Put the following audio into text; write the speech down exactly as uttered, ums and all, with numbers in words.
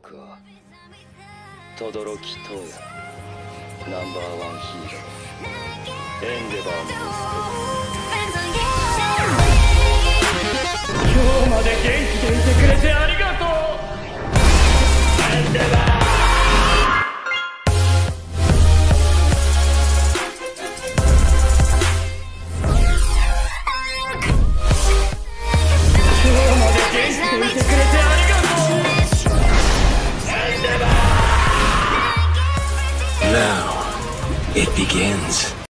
僕は轟東也、ナンバーワンヒーロー、エンデバーの息子です。今日まで元気でいてくれてありがとう、エンデバー。 Now, it begins.